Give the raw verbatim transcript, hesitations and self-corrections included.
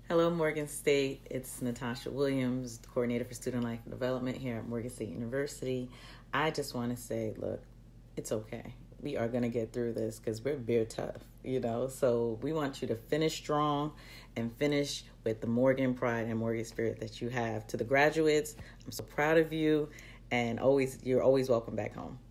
Hello, Morgan State. It's Natasha Williams, Coordinator for Student Life and Development here at Morgan State University. I just want to say, look, it's okay. We are going to get through this because we're very tough, you know. So we want you to finish strong and finish with the Morgan pride and Morgan spirit that you have. To the graduates, I'm so proud of you, and always you're always welcome back home.